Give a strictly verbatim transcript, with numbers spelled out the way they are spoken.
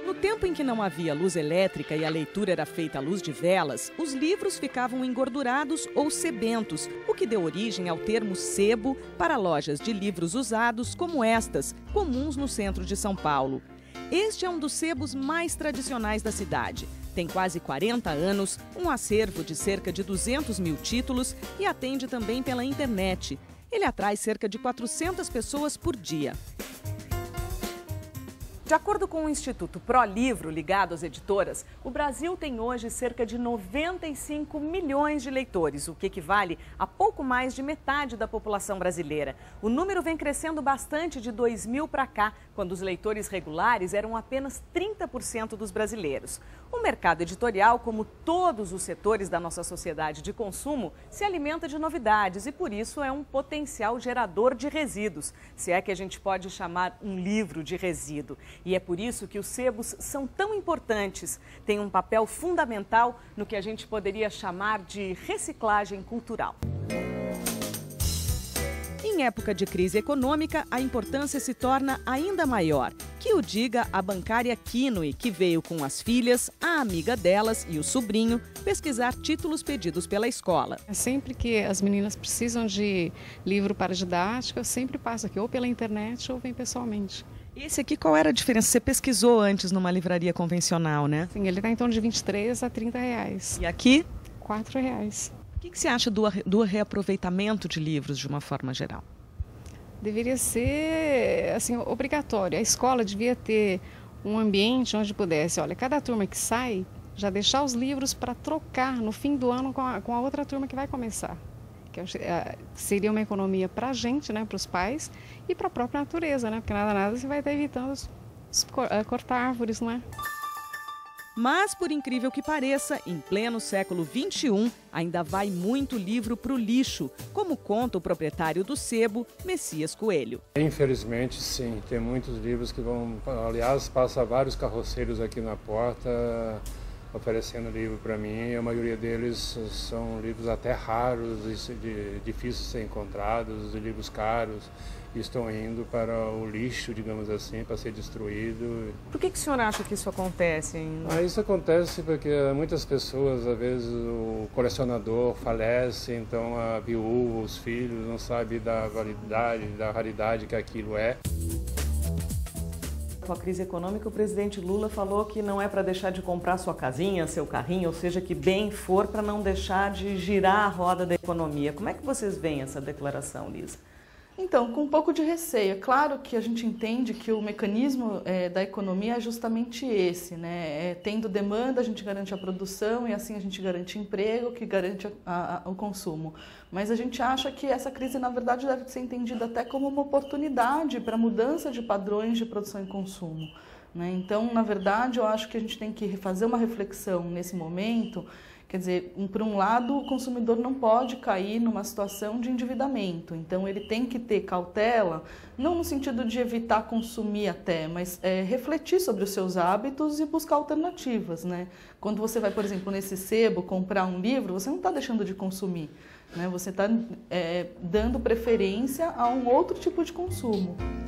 No tempo em que não havia luz elétrica e a leitura era feita à luz de velas, os livros ficavam engordurados ou sebentos, o que deu origem ao termo sebo para lojas de livros usados como estas, comuns no centro de São Paulo. Este é um dos sebos mais tradicionais da cidade. Tem quase quarenta anos, um acervo de cerca de duzentos mil títulos e atende também pela internet. Ele atrai cerca de quatrocentas pessoas por dia. De acordo com o Instituto ProLivro, ligado às editoras, o Brasil tem hoje cerca de noventa e cinco milhões de leitores, o que equivale a pouco mais de metade da população brasileira. O número vem crescendo bastante de dois mil para cá, quando os leitores regulares eram apenas trinta por cento dos brasileiros. O mercado editorial, como todos os setores da nossa sociedade de consumo, se alimenta de novidades e, por isso, é um potencial gerador de resíduos, se é que a gente pode chamar um livro de resíduo. E é por isso que os sebos são tão importantes, têm um papel fundamental no que a gente poderia chamar de reciclagem cultural. Em época de crise econômica, a importância se torna ainda maior. Que o diga a bancária Kinui, que veio com as filhas, a amiga delas e o sobrinho pesquisar títulos pedidos pela escola. Sempre que as meninas precisam de livro para didática, eu sempre passo aqui, ou pela internet ou vem pessoalmente. Esse aqui, qual era a diferença? Você pesquisou antes numa livraria convencional, né? Sim, ele está em torno de vinte e três a trinta reais. E aqui? quatro reais. O que, que você acha do, do reaproveitamento de livros de uma forma geral? Deveria ser assim, obrigatório. A escola devia ter um ambiente onde pudesse, olha, cada turma que sai, já deixar os livros para trocar no fim do ano com a, com a outra turma que vai começar. Que seria uma economia para a gente, né, para os pais, e para a própria natureza, né, porque nada, nada você vai estar evitando os, os, cortar árvores, não é? Mas, por incrível que pareça, em pleno século vinte e um, ainda vai muito livro para o lixo, como conta o proprietário do sebo, Messias Coelho. Infelizmente, sim. Tem muitos livros que vão... Aliás, passa vários carroceiros aqui na porta oferecendo livro para mim. E a maioria deles são livros até raros, de, difíceis de ser encontrados, de livros caros. Estão indo para o lixo, digamos assim, para ser destruído. Por que, que o senhor acha que isso acontece? Hein? Ah, isso acontece porque muitas pessoas, às vezes, o colecionador falece, então a viúva, os filhos, não sabem da validade, da raridade que aquilo é. Com a crise econômica, o presidente Lula falou que não é para deixar de comprar sua casinha, seu carrinho, ou seja, que bem for para não deixar de girar a roda da economia. Como é que vocês veem essa declaração, Lisa? Então, com um pouco de receio. É claro que a gente entende que o mecanismo é, da economia é justamente esse, né? É, tendo demanda, a gente garante a produção e assim a gente garante emprego, que garante a, a, o consumo. Mas a gente acha que essa crise, na verdade, deve ser entendida até como uma oportunidade para a mudança de padrões de produção e consumo, né? Então, na verdade, eu acho que a gente tem que fazer uma reflexão nesse momento. Quer dizer, por um lado, o consumidor não pode cair numa situação de endividamento, então ele tem que ter cautela, não no sentido de evitar consumir até, mas é, refletir sobre os seus hábitos e buscar alternativas, né? Quando você vai, por exemplo, nesse sebo comprar um livro, você não está deixando de consumir, né? Você está é, dando preferência a um outro tipo de consumo.